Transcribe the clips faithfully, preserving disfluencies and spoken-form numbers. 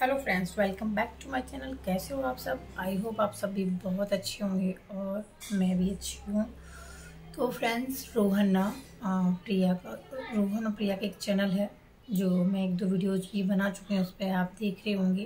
Hello friends, welcome back to my channel. कैसे हो आप सब? आई होप आप सब भी बहुत अच्छे होंगे और मैं भी अच्छी हूँ। तो फ्रेंड्स, रोहन ना प्रिया का रोहन और प्रिया का एक चैनल है जो मैं एक दो वीडियोज भी बना चुकी हूँ, उस पर आप देख रहे होंगे।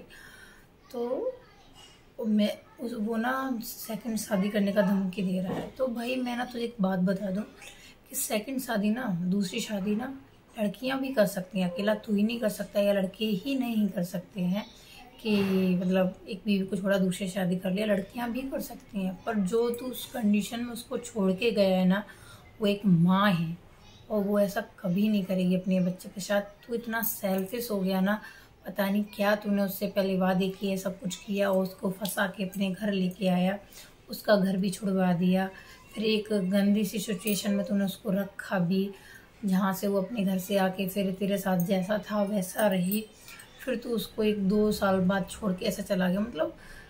तो मैं उस वो ना सेकंड शादी करने का धमकी दे रहा है। तो भाई मैं ना तुझे एक बात बता दूँ कि सेकंड शादी ना, दूसरी शादी ना लड़कियां भी कर सकती हैं, अकेला तू ही नहीं कर सकता या लड़के ही नहीं कर सकते हैं कि मतलब एक बीवी को छोड़ा दूसरी शादी कर लिया। लड़कियां भी कर सकती हैं, पर जो तू उस कंडीशन में उसको छोड़ के गया है ना, वो एक माँ है और वो ऐसा कभी नहीं करेगी अपने बच्चे के साथ। तू इतना सेल्फिश हो गया ना, पता नहीं क्या तूने उससे पहले वादे किए, सब कुछ किया और उसको फंसा के अपने घर लेके आया, उसका घर भी छुड़वा दिया। फिर एक गंदी सी सिचुएशन में तूने उसको रखा भी, जहाँ से वो अपने घर से आके फिर तेरे साथ जैसा था वैसा रही। फिर तू उसको एक दो साल बाद छोड़ के ऐसा चला गया। मतलब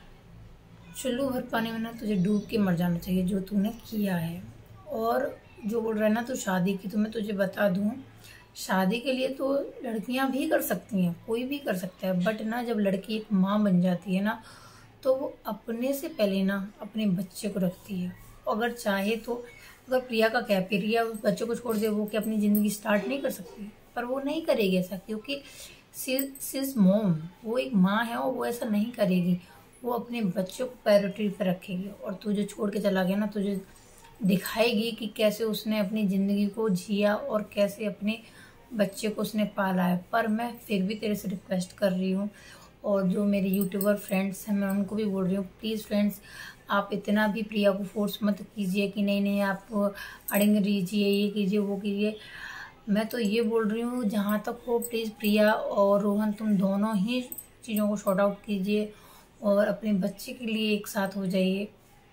चुल्लू भर पानी में ना तुझे डूब के मर जाना चाहिए जो तूने किया है। और जो बोल रहा है ना तू शादी की, तो मैं तुझे बता दूं, शादी के लिए तो लड़कियां भी कर सकती हैं, कोई भी कर सकता है। बट ना जब लड़की एक माँ बन जाती है ना, तो वो अपने से पहले ना अपने बच्चे को रखती है। अगर चाहे तो, अगर प्रिया का क्या, प्रिया उस बच्चे को छोड़ दे, वो क्या अपनी ज़िंदगी स्टार्ट नहीं कर सकती? पर वो नहीं करेगी ऐसा, क्योंकि सिज मॉम, वो एक माँ है और वो ऐसा नहीं करेगी। वो अपने बच्चे को प्रायोरिटी पर रखेगी। और तू जो छोड़ के चला गया ना, तुझे दिखाएगी कि कैसे उसने अपनी ज़िंदगी को जिया और कैसे अपने बच्चे को उसने पाला है। पर मैं फिर भी तेरे से रिक्वेस्ट कर रही हूँ, और जो मेरे यूट्यूबर फ्रेंड्स हैं मैं उनको भी बोल रही हूँ, प्लीज़ फ्रेंड्स, आप इतना भी प्रिया को फोर्स मत कीजिए कि नहीं नहीं आप अड़ेंगे दीजिए, ये कीजिए वो कीजिए। मैं तो ये बोल रही हूँ, जहाँ तक हो प्लीज़ प्रिया और रोहन तुम दोनों ही चीज़ों को शॉर्ट आउट कीजिए और अपने बच्चे के लिए एक साथ हो जाइए।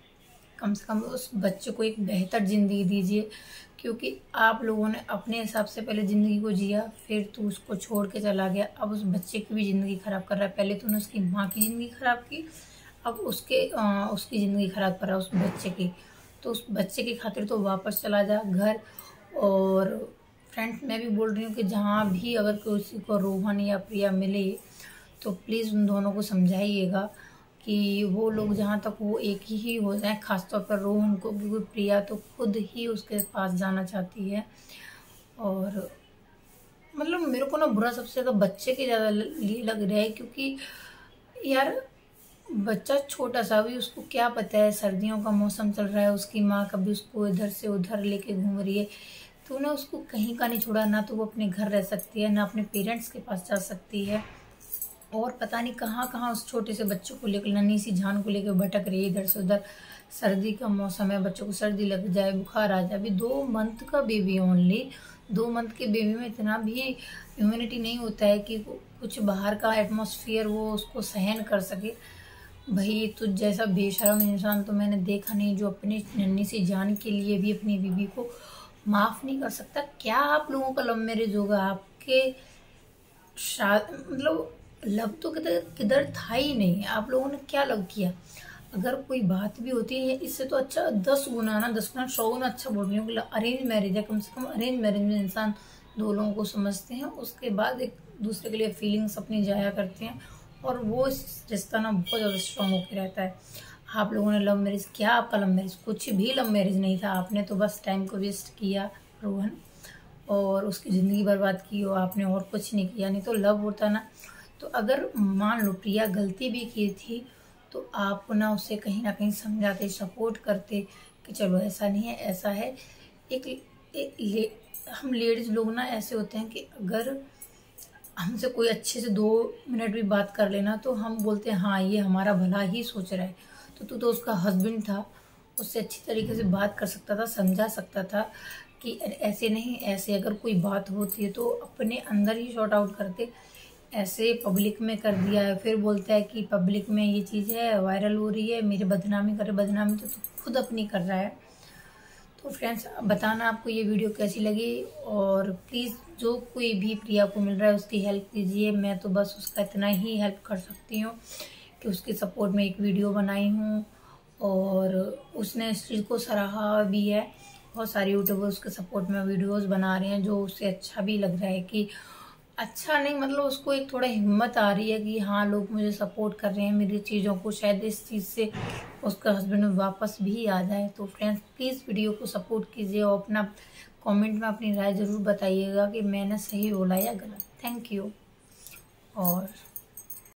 कम से कम उस बच्चे को एक बेहतर ज़िंदगी दीजिए, क्योंकि आप लोगों ने अपने हिसाब से पहले ज़िंदगी को जिया, फिर तू उसको छोड़ के चला गया। अब उस बच्चे की भी ज़िंदगी ख़राब कर रहा है। पहले तूने उसकी माँ की ज़िंदगी ख़राब की, अब उसके आ, उसकी ज़िंदगी ख़राब कर रहा है उस बच्चे की। तो उस बच्चे की खातिर तो वापस चला जा घर। और फ्रेंड्स, मैं भी बोल रही हूँ कि जहाँ भी अगर किसी को रोहन या प्रिया मिले तो प्लीज़ उन दोनों को समझाइएगा कि वो लोग जहाँ तक वो एक ही हो जाए, खासतौर पर रोहन को, क्योंकि प्रिया तो खुद ही उसके पास जाना चाहती है। और मतलब मेरे को ना बुरा सबसे ज़्यादा बच्चे के ज़्यादा लिए लग रहा है, क्योंकि यार बच्चा छोटा सा भी, उसको क्या पता है, सर्दियों का मौसम चल रहा है, उसकी माँ कभी उसको इधर से उधर लेके घूम रही है। तो ना उसको कहीं का नहीं छोड़ा, ना तो वो अपने घर रह सकती है, ना अपने पेरेंट्स के पास जा सकती है। और पता नहीं कहाँ कहाँ उस छोटे से बच्चों को लेकर, नन्ही सी जान को लेकर भटक रही है इधर से उधर। सर्दी का मौसम है, बच्चों को सर्दी लग जाए, बुखार आ जाए। अभी दो मंथ का बेबी है ओनली। दो मंथ के बेबी में इतना भी इम्यूनिटी नहीं होता है कि कुछ बाहर का एटमॉस्फेयर वो उसको सहन कर सके। भाई तुझ जैसा बेशरम इंसान तो मैंने देखा नहीं, जो अपनी नन्ही सी जान के लिए भी अपनी बीवी को माफ़ नहीं कर सकता। क्या आप लोगों का लव मैरिज होगा? आपके मतलब लव तो किधर किधर था ही नहीं। आप लोगों ने क्या लव किया? अगर कोई बात भी होती है इससे तो अच्छा दस गुना ना, दस गुना सौ गुना अच्छा बोल रही हूँ कि अरेंज मैरिज है। कम से कम अरेंज मैरिज में इंसान दो लोगों को समझते हैं, उसके बाद एक दूसरे के लिए फीलिंग्स अपनी जाया करते हैं, और वो रिश्ता ना बहुत ज़्यादा स्ट्रॉन्ग होकर रहता है। आप लोगों ने लव मैरिज किया, आपका लव मैरिज कुछ भी लव मैरिज नहीं था। आपने तो बस टाइम को वेस्ट किया रोहन, और उसकी ज़िंदगी बर्बाद की हो आपने, और कुछ नहीं किया। नहीं तो लव होता ना, तो अगर मान लो प्रिया गलती भी की थी तो आप ना उसे कहीं ना कहीं समझाते, सपोर्ट करते कि चलो ऐसा नहीं है, ऐसा है। एक, एक ले, हम लेडीज़ लोग ना ऐसे होते हैं कि अगर हमसे कोई अच्छे से दो मिनट भी बात कर लेना तो हम बोलते हैं हाँ ये हमारा भला ही सोच रहा है। तो तू तो उसका हस्बैंड था, उससे अच्छी तरीके से बात कर सकता था, समझा सकता था कि ऐसे नहीं ऐसे। अगर कोई बात होती है तो अपने अंदर ही शॉर्ट आउट करते। ऐसे पब्लिक में कर दिया है, फिर बोलता है कि पब्लिक में ये चीज़ है, वायरल हो रही है, मेरी बदनामी करे। बदनामी तो तू खुद अपनी कर रहा है। तो फ्रेंड्स, बताना आपको ये वीडियो कैसी लगी, और प्लीज़ जो कोई भी प्रिया को मिल रहा है उसकी हेल्प कीजिए। मैं तो बस उसका इतना ही हेल्प कर सकती हूँ कि उसके सपोर्ट में एक वीडियो बनाई हूँ, और उसने इस चीज़ को सराहा भी है। बहुत सारे यूट्यूबर उसके सपोर्ट में वीडियोस बना रहे हैं, जो उससे अच्छा भी लग रहा है कि अच्छा नहीं, मतलब उसको एक थोड़ा हिम्मत आ रही है कि हाँ लोग मुझे सपोर्ट कर रहे हैं मेरी चीज़ों को, शायद इस चीज़ से उसका हस्बैंड वापस भी आ जाए। तो फ्रेंड्स प्लीज़ वीडियो को सपोर्ट कीजिए और अपना कमेंट में अपनी राय ज़रूर बताइएगा कि मैंने सही बोला या गलत। Thank you. और